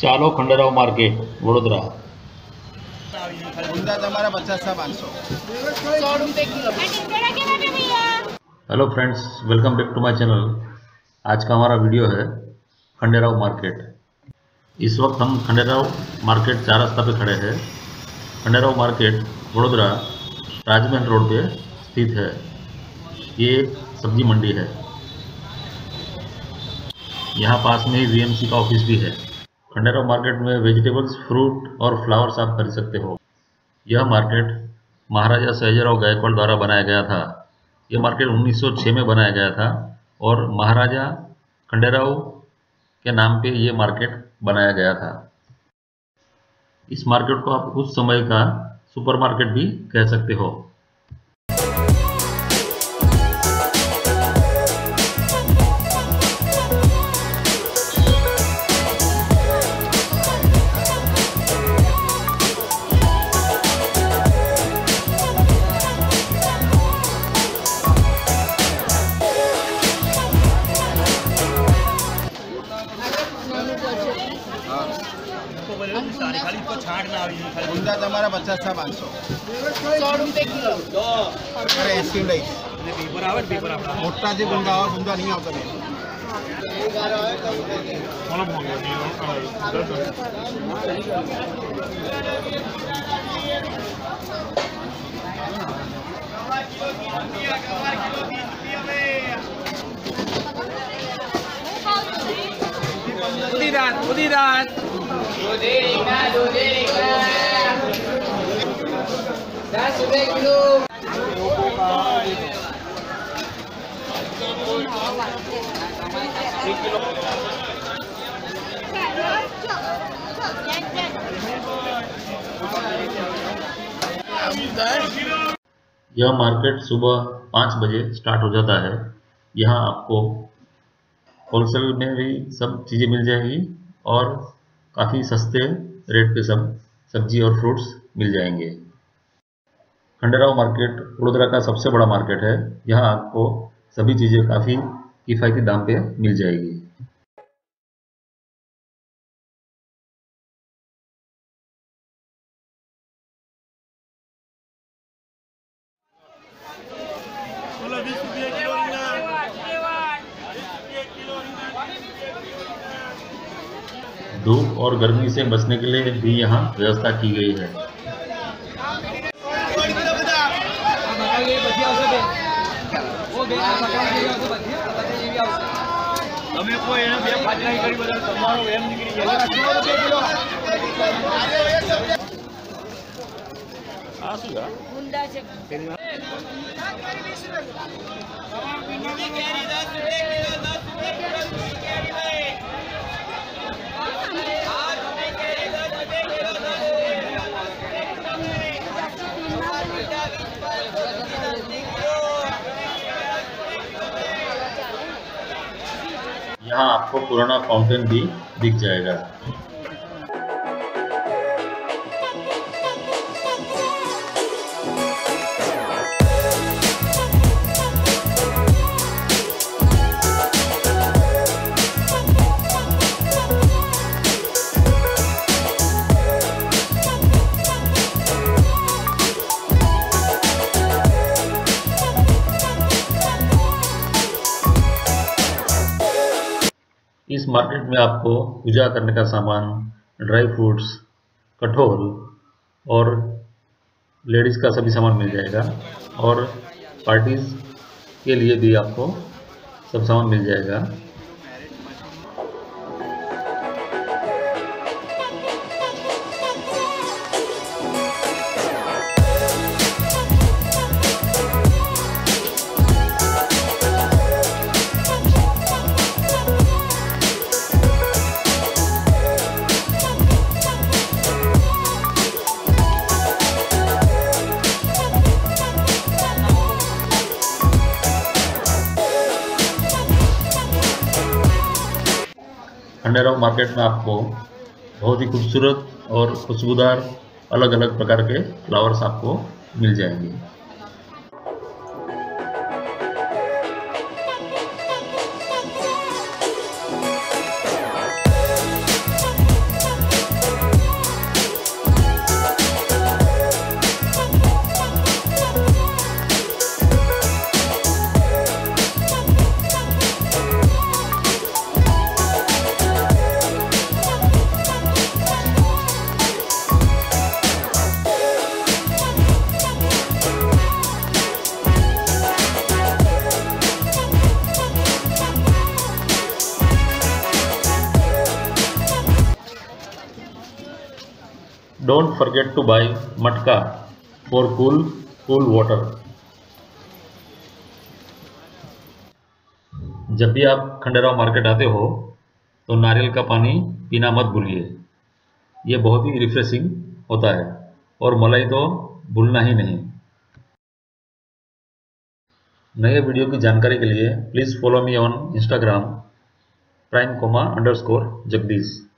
ચાલો Khanderao market Vadodara. Hello friends, welcome back to my channel. आज का हमारा वीडियो है खंडेराव मार्केट। इस वक्त हम खंडेराव मार्केट चार रास्ता पे खड़े हैं। खंडेराव मार्केट वडोदरा राजमहल रोड पे स्थित है। ये एक सब्जी मंडी है। यहाँ पास में ही वीएमसी का ऑफिस भी है। खंडेराव मार्केट में वेजिटेबल्स, फ्रूट और फ्लावर्स आप खरीद सकते हो। यह मार्केट महाराजा सयाजीराव गायकवाड़ द्वारा बनाया गया था। यह मार्केट 1906 में बनाया गया था और महाराजा खंडेराव के नाम पे ये मार्केट बनाया गया था। इस मार्केट को आप उस समय का सुपरमार्केट भी कह सकते हो। તમારા 50-500 100 રૂપિયા કિલો અરે 80 લઈ અને પેપર આવે પેપર આપડા મોટા જે ગુંડા આવે ગુંડા નહીં આવતા કોણ મોંઘો ઉદી રાત यह मार्केट सुबह 5 बजे स्टार्ट हो जाता है। यहाँ आपको होलसेल में भी सब चीज़ें मिल जाएगी और काफ़ी सस्ते रेट पे सब सब्जी और फ्रूट्स मिल जाएंगे। खंडेराव मार्केट वडोदरा का सबसे बड़ा मार्केट है। यहाँ आपको सभी चीज़ें काफ़ी किफ़ायती दाम पे मिल जाएगी। धूप और गर्मी से बचने के लिए भी यहाँ व्यवस्था की गई है। यहाँ आपको पुराना फाउंटेन भी दिख जाएगा। इस मार्केट में आपको पूजा करने का सामान, ड्राई फ्रूट्स, कठोल और लेडीज़ का सभी सामान मिल जाएगा और पार्टीज के लिए भी आपको सब सामान मिल जाएगा। खंडेराव मार्केट में आपको बहुत ही खूबसूरत और खुशबूदार अलग अलग प्रकार के फ्लावर्स आपको मिल जाएंगे। Don't forget to buy matka for cool water. जब भी आप खंडेराव मार्केट आते हो तो नारियल का पानी पीना मत भूलिए। ये बहुत ही रिफ्रेशिंग होता है और मलाई तो भूलना ही नहीं। नए वीडियो की जानकारी के लिए please follow me on Instagram prime__jagdish।